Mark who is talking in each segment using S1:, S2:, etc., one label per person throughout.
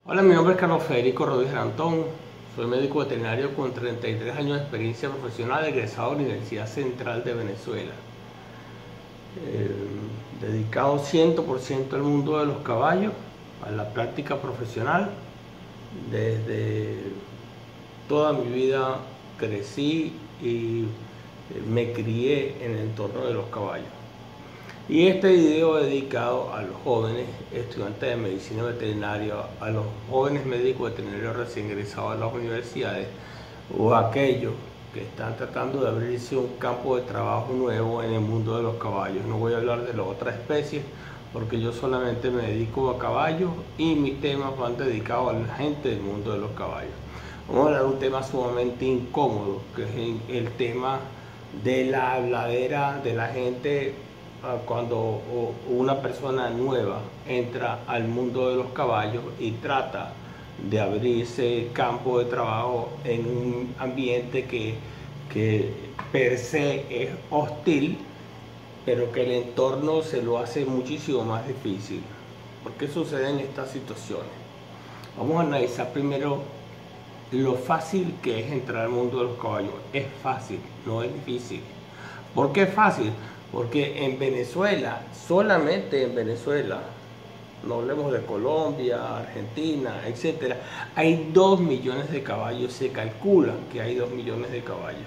S1: Hola, mi nombre es Carlos Federico Rodríguez Antón, soy médico veterinario con 33 años de experiencia profesional, egresado de la Universidad Central de Venezuela. Dedicado 100% al mundo de los caballos, a la práctica profesional. Desde toda mi vida crecí y me crié en el entorno de los caballos. Y este video dedicado a los jóvenes estudiantes de medicina veterinaria, a los jóvenes médicos veterinarios recién egresados a las universidades o a aquellos que están tratando de abrirse un campo de trabajo nuevo en el mundo de los caballos. No voy a hablar de las otras especies porque yo solamente me dedico a caballos y mis temas van dedicados a la gente del mundo de los caballos. Vamos a hablar de un tema sumamente incómodo, que es el tema de la habladera de la gente cuando una persona nueva entra al mundo de los caballos y trata de abrirse campo de trabajo en un ambiente que per se es hostil, pero que el entorno se lo hace muchísimo más difícil. ¿Por qué suceden estas situaciones? Vamos a analizar primero lo fácil que es entrar al mundo de los caballos. Es fácil, no es difícil. ¿Por qué es fácil? Porque en Venezuela, solamente en Venezuela, no hablemos de Colombia, Argentina, etcétera, hay 2 millones de caballos, se calcula que hay 2 millones de caballos.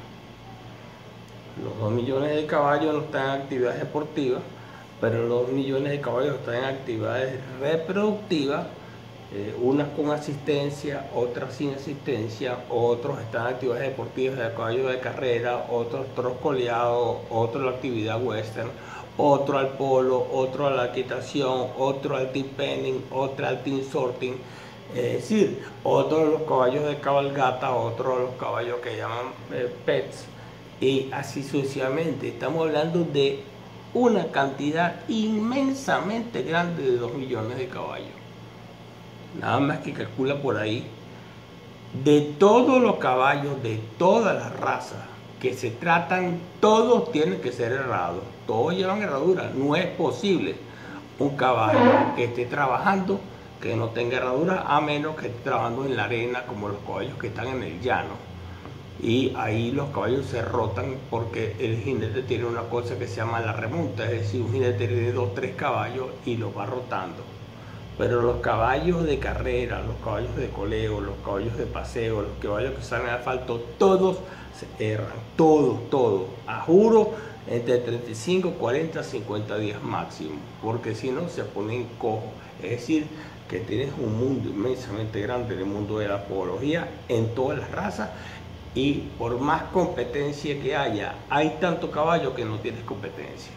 S1: Los 2 millones de caballos no están en actividades deportivas, pero los 2 millones de caballos están en actividades reproductivas, unas con asistencia, otras sin asistencia, otros están en actividades deportivas de caballos de carrera, otros troscoleados, otro la actividad western, otro al polo, otro a la equitación, otro al team penning, otro al team sorting. Es decir, otro de los caballos de cabalgata, otro de los caballos que llaman pets, y así sucesivamente. Estamos hablando de una cantidad inmensamente grande de 2 millones de caballos. Nada más que calcula por ahí, de todos los caballos, de todas las razas que se tratan, todos tienen que ser herrados, todos llevan herradura. No es posible un caballo que esté trabajando que no tenga herradura, a menos que esté trabajando en la arena, como los caballos que están en el llano. Y ahí los caballos se rotan porque el jinete tiene una cosa que se llama la remonta, es decir, un jinete tiene 2 o 3 caballos y los va rotando. Pero los caballos de carrera, los caballos de coleo, los caballos de paseo, los caballos que salen al asfalto, todos se erran, todos, a juro, entre 35, 40, 50 días máximo, porque si no se ponen cojos. Es decir, que tienes un mundo inmensamente grande en el mundo de la podología en todas las razas, y por más competencia que haya, hay tanto caballo que no tienes competencia.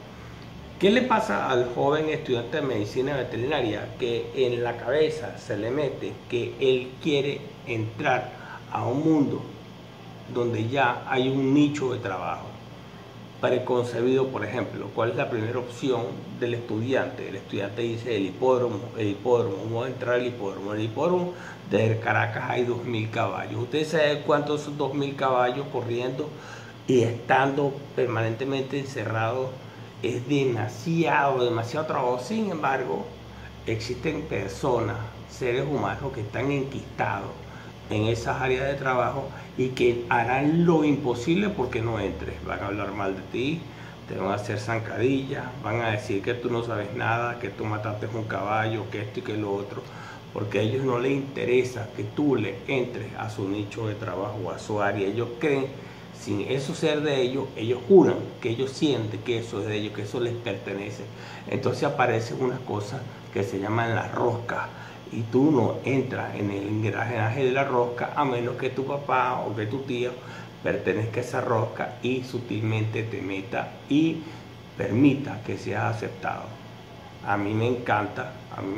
S1: ¿Qué le pasa al joven estudiante de medicina veterinaria? Que en la cabeza se le mete que él quiere entrar a un mundo donde ya hay un nicho de trabajo preconcebido. Por ejemplo, ¿cuál es la primera opción del estudiante? El estudiante dice el hipódromo, vamos a entrar al hipódromo. En el hipódromo de Caracas hay 2.000 caballos. ¿Ustedes saben cuántos son 2.000 caballos corriendo y estando permanentemente encerrados? Es demasiado trabajo. Sin embargo, existen personas, seres humanos que están enquistados en esas áreas de trabajo y que harán lo imposible porque no entres. Van a hablar mal de ti, te van a hacer zancadillas, van a decir que tú no sabes nada, que tú mataste un caballo, que esto y que lo otro, porque a ellos no les interesa que tú le entres a su nicho de trabajo o a su área. Ellos creen, sin eso ser de ellos, ellos juran que ellos sienten que eso es de ellos, que eso les pertenece. Entonces aparecen unas cosas que se llaman las roscas, y tú no entras en el engranaje de la rosca a menos que tu papá o que tu tío pertenezca a esa rosca y sutilmente te meta y permita que seas aceptado. A mí me encanta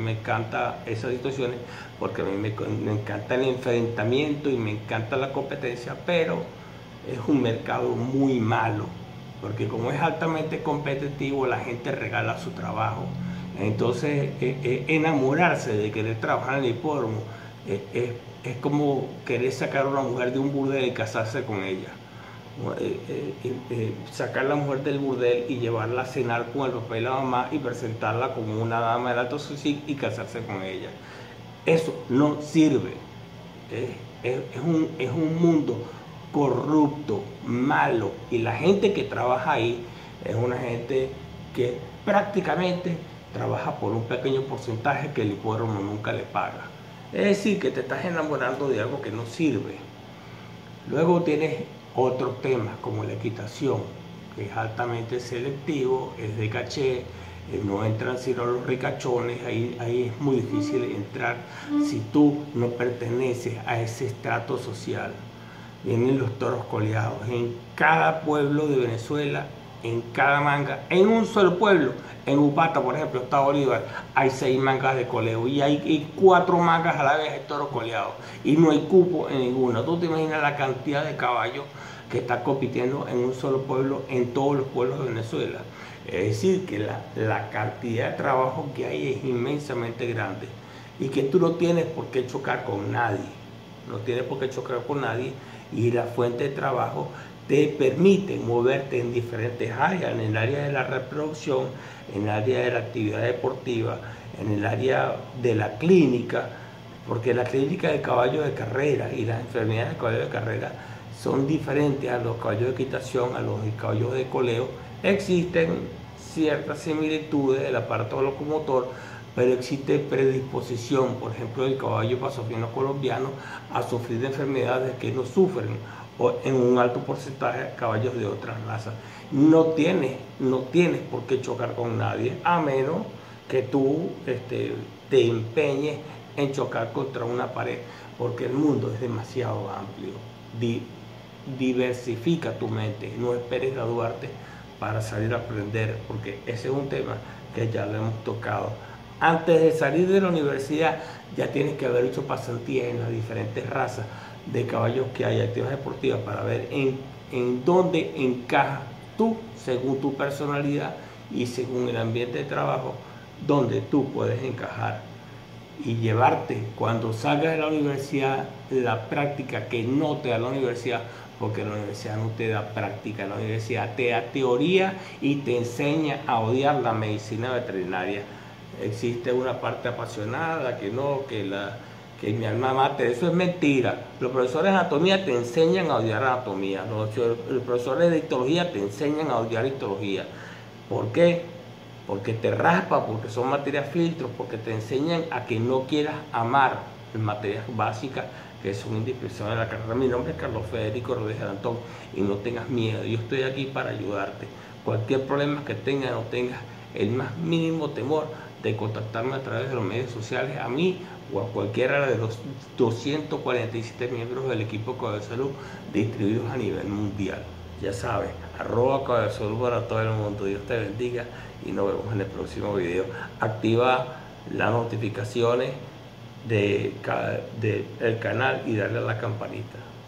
S1: esas situaciones, porque a mí me encanta el enfrentamiento y me encanta la competencia, pero es un mercado muy malo, porque como es altamente competitivo, la gente regala su trabajo. Entonces, enamorarse de querer trabajar en el hipódromo es como querer sacar a una mujer de un burdel y casarse con ella. Sacar a la mujer del burdel y llevarla a cenar con el papá y la mamá y presentarla como una dama del alto society y casarse con ella. Eso no sirve. Es un mundo corrupto, malo, y la gente que trabaja ahí es una gente que prácticamente trabaja por un pequeño porcentaje que el hipódromo nunca le paga. Es decir, que te estás enamorando de algo que no sirve. Luego tienes otros temas como la equitación, que es altamente selectivo, es de caché, no entran sino los ricachones, ahí es muy difícil entrar si tú no perteneces a ese estrato social. Vienen los toros coleados en cada pueblo de Venezuela, en cada manga, en un solo pueblo. En Upata, por ejemplo, Estado Bolívar, hay 6 mangas de coleo y hay 4 mangas a la vez de toros coleados y no hay cupo en ninguna. Tú te imaginas la cantidad de caballos que está compitiendo en un solo pueblo, en todos los pueblos de Venezuela. Es decir, que la cantidad de trabajo que hay es inmensamente grande y que tú no tienes por qué chocar con nadie. No tienes por qué chocar con nadie y la fuente de trabajo te permite moverte en diferentes áreas, en el área de la reproducción, en el área de la actividad deportiva, en el área de la clínica, porque la clínica de caballos de carrera y las enfermedades de caballos de carrera son diferentes a los caballos de equitación, a los caballos de coleo. Existen ciertas similitudes del aparato locomotor, pero existe predisposición, por ejemplo, del caballo pasofino colombiano a sufrir de enfermedades que no sufren o en un alto porcentaje caballos de otras razas. No tienes por qué chocar con nadie, a menos que tú te empeñes en chocar contra una pared, porque el mundo es demasiado amplio. Diversifica tu mente, no esperes graduarte para salir a aprender, porque ese es un tema que ya lo hemos tocado. Antes de salir de la universidad ya tienes que haber hecho pasantías en las diferentes razas de caballos que hay, actividades deportivas, para ver en dónde encajas tú según tu personalidad y según el ambiente de trabajo donde tú puedes encajar y llevarte cuando salgas de la universidad la práctica que no te da la universidad, porque la universidad no te da práctica, la universidad te da teoría y te enseña a odiar la medicina veterinaria. Existe una parte apasionada que no, que mi alma mater, eso es mentira. Los profesores de anatomía te enseñan a odiar anatomía, los profesores de histología te enseñan a odiar histología. ¿Por qué? Porque te raspa, porque son materias filtros, porque te enseñan a que no quieras amar las materias básicas que son indispensables en la carrera. Mi nombre es Carlos Federico Rodríguez Antón y no tengas miedo, yo estoy aquí para ayudarte. Cualquier problema que tengas, no tengas el más mínimo temor de contactarme a través de los medios sociales, a mí o a cualquiera de los 247 miembros del equipo Caballo de Salud distribuidos a nivel mundial. Ya sabes, @Caballo de Salud para todo el mundo. Dios te bendiga y nos vemos en el próximo video. Activa las notificaciones del canal y darle a la campanita.